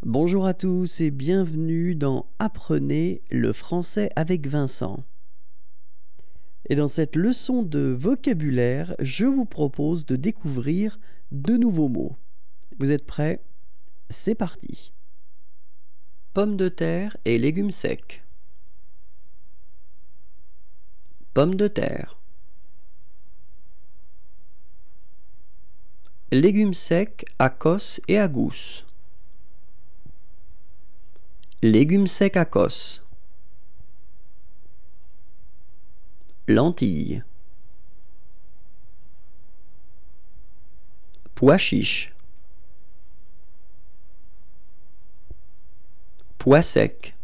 Bonjour à tous et bienvenue dans Apprenez le français avec Vincent. Et dans cette leçon de vocabulaire, je vous propose de découvrir de nouveaux mots. Vous êtes prêts? C'est parti. Pommes de terre et légumes secs. Pommes de terre. Légumes secs à cosse et à gousse. Légumes secs à cosse. Lentilles. Pois chiches. Pois secs.